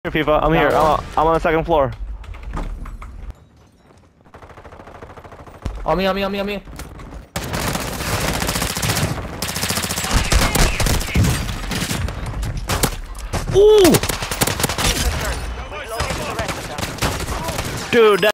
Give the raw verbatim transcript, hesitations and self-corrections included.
Here, FIFA. I'm here. I'm, I'm on the second floor. On me, on me, on me, on me. Ooh! Dude, that